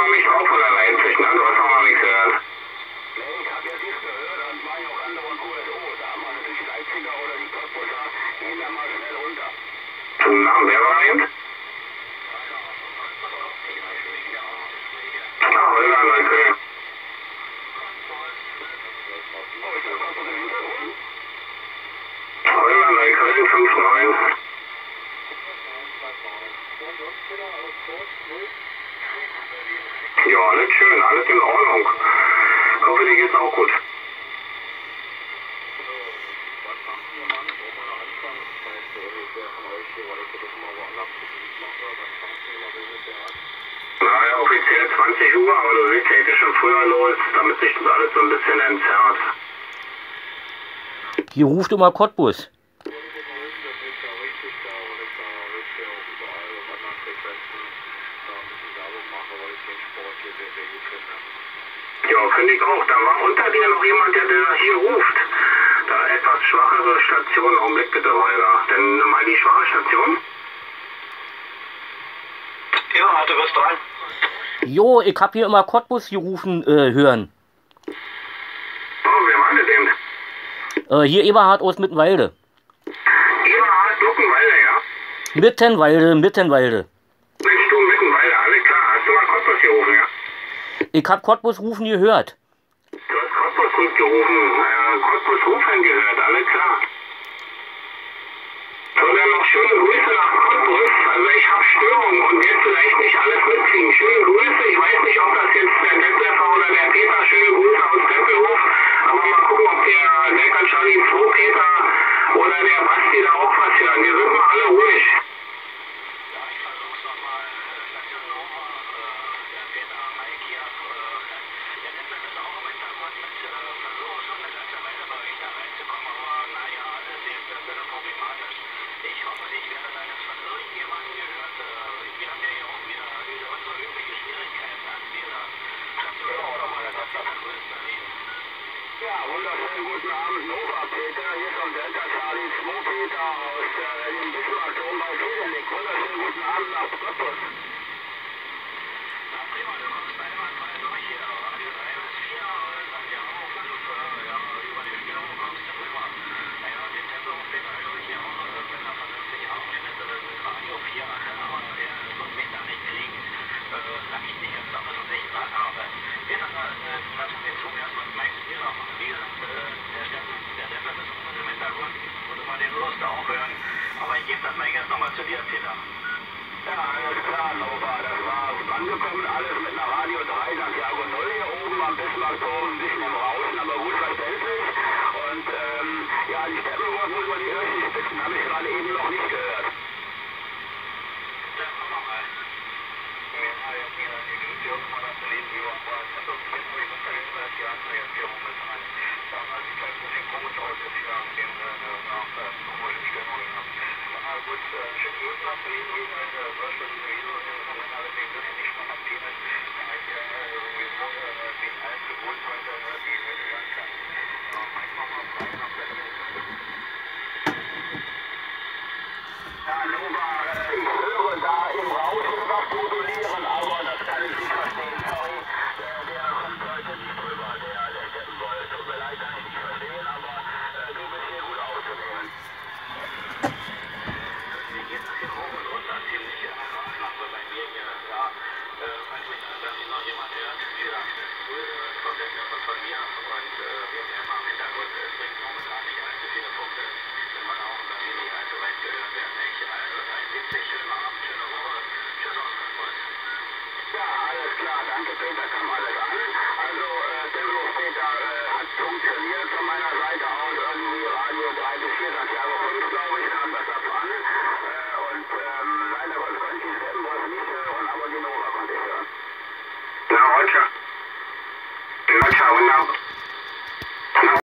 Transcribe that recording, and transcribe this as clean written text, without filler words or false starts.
mich auch von allein zwischen, also was haben wir nichts gehört. Nee, ich habe jetzt nichts gehört, und war ja auch andere und USO. Da haben wir natürlich die Leipziger oder die Cottbusser, gehen da mal schnell runter. Zum Namen, wer war eben? Ah, Holger, Neukölln. Oh, ist das was von dem Hintergrund? Holger, Neukölln, 5-9. Ja, alles schön, alles in Ordnung. Ich hoffe, dir geht's auch gut. Naja, offiziell 20 Uhr, aber du siehst, geht ja schon früher los, damit sich das alles so ein bisschen entzerrt. Hier ruft immer Cottbus. Ja, finde ich auch. Da war unter dir noch jemand, der hier ruft. Da etwas schwachere Station. Augenblick bitte, Holger. Denn mal die schwache Station. Ja, du bist dran. Jo, ich hab hier immer Cottbus gerufen hören. Oh, wer war denn? Hier Eberhard aus Mittenwalde. Eberhard, Luckenwalde, ja? Mittenwalde. Mensch, du Mittenwalde, alles klar. Hast du mal Cottbus gerufen, ja? Ich hab Cottbus rufen gehört. Du hast Cottbus gerufen. Cottbus rufen gehört, alles klar. So, dann noch schöne Grüße nach Cottbus. Also ich habe Störungen und werde vielleicht nicht alles mitkriegen. Schöne Grüße. Ich weiß nicht, ob das jetzt der Detleffer oder der Peter, schöne Grüße aus Tempelhof. Aber mal gucken, ob der Delkan Charlie 2 Peter oder der Basti da auch was hören. Wir sind mal alle ruhig. Ja, wunderschönen guten Abend, Nova Peter, hier von Delta Charlie 2 Peter aus dem Bismarckturm bei Wedenig. Wunderschönen guten Abend nach Cottbus. Na prima, du kommst bei immer zwei durch hier, Radio 3 bis 4 und dann ja auch 5, ja, über die Spielung kommst du rüber. Naja, den Tempelhof Peter höre ich hier auch, wenn er vernünftig arbeitet, mit Radio 4, aber der wird mich da nicht kriegen, sag ich nicht, jetzt aber so nicht dran habe. Peter, lass uns den Zug erstmal mit Mike Spiel noch machen. Wie gesagt, der Steffen, der Detlef ist unten im Hintergrund, würde man den Lust auch hören. Aber ich gebe das Mike jetzt nochmal zu dir, Peter. Ja, alles klar, Nova, das war angekommen, alles mit einer Radio 3, Santiago 0 hier oben am Bismarckturm, ein bisschen im Rauschen, aber gut verständlich. Und ja, die Steppenburg muss man die Öffis spitzen, habe ich gerade eben noch nicht gehört. Ja, nochmal. Ja, Nova, ich höre da im Rauschen was modulieren, aber das kann ich nicht verstehen. Sorry, der kommt heute nicht drüber, der Steppenwolf. Tut mir leid, kann ich nicht verstehen, aber du bist hier gut aufzunehmen. Wie geht das hier hoch und runter? Ziemlich einfach so bei mir hier. Ja, weiß nicht, dass sich noch jemand hört. Wie gesagt, Grüße von mir und wir werden am Hintergrund, es bringt momentan nicht